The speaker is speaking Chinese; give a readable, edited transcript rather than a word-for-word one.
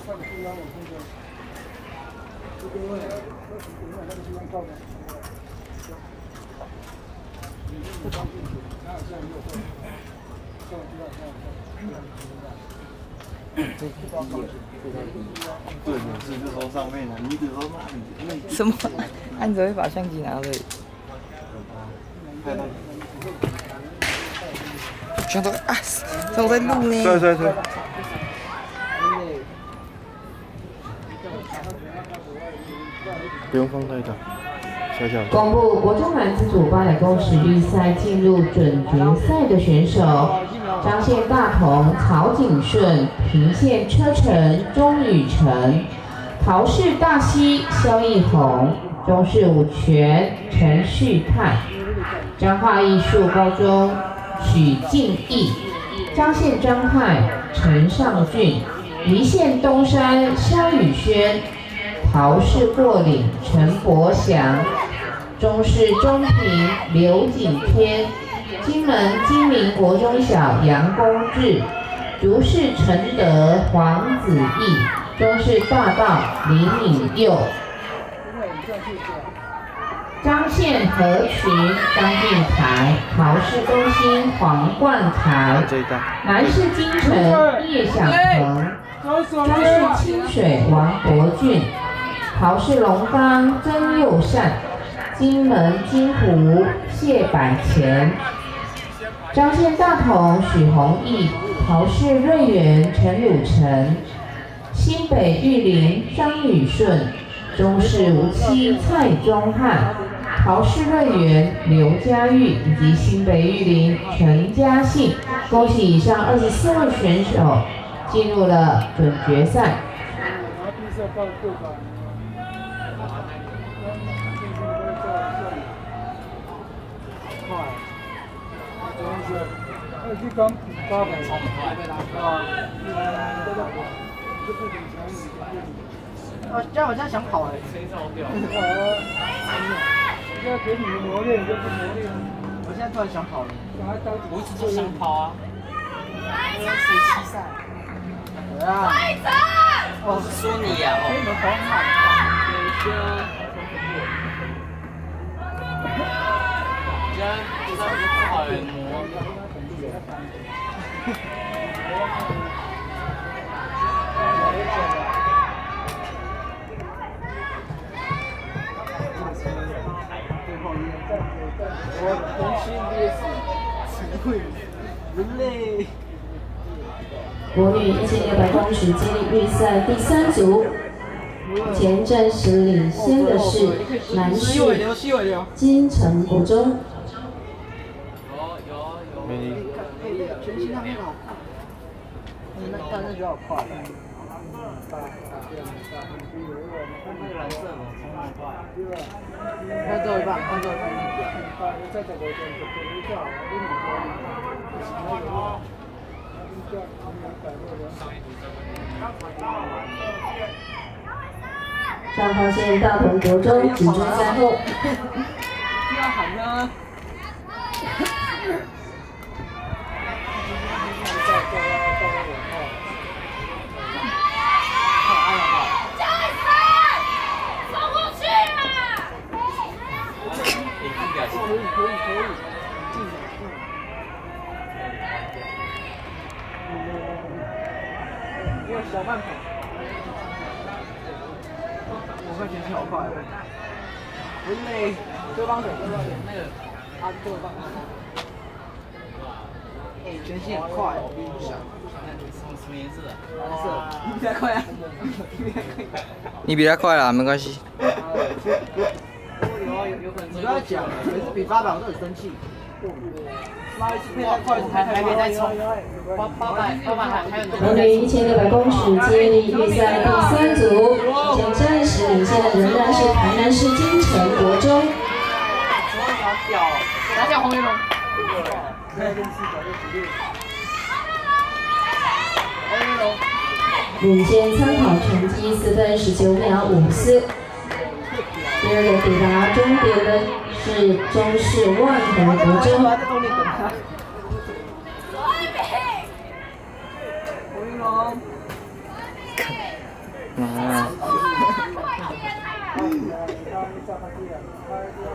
对，是就说上面的，你只说那什么？按着会把相机拿到这里。想到啊，我在录呢。 对。不用放太大，小小。 公布国中男子组800公尺预赛进入准决赛的选手：彰县大同曹景顺、平县车城钟宇成、桃市大溪萧义宏、中市武泉陈旭泰、彰化艺术高中许敬义、彰县张泰陈尚俊、宜县东山萧宇轩、桃市过岭陈博祥、中市中平刘景天、金门金明国中小杨公志、竹市承德黄子毅、中市大道林敏佑、彰县河群张俊才、桃市东兴黄冠凯、南市金城叶享恒、彰市清水王国俊、桃市龙岗曾佑善、金门金湖谢百钱、彰县大同许宏毅、桃市瑞园陈汝成、新北玉林张宇顺、中市无期蔡宗翰、桃市瑞园刘佳玉以及新北玉林陈嘉信，恭喜以上24位选手进入了准决赛。 这样我现在想跑了。现在给你们磨练，就是磨练。我现在突然想跑了。我一直都想跑啊。谁弃赛？对啊。哦，是说你呀？哦。你们跑好。现在不知道不好人磨。我重新列史，词汇人类。 国女1600公尺接力预赛第3组，前暂时领先的是南市金城国中。 全新他们好看，那觉得好快。那个蓝色的冲太快。看最后一半，看最后一半。 上方线大同国中紧追在后。 不要喊呢。可以。你有小慢跑。我看前期好快。人类，对方手，那个他对方。前期很快，比不上。什么颜色？蓝色。你比他快啊！ 你比他快啦，没关系。 你不要讲，每次比800我都很生气。拉一次配太快，还没再冲。800还有。 国女1600公尺接力预赛第3组，前暂时领先的仍然是台南市金城国中。 拿掉红云龙。 领先参考成绩4分19秒54。第二个抵达终点的是中市万和国中。 啊。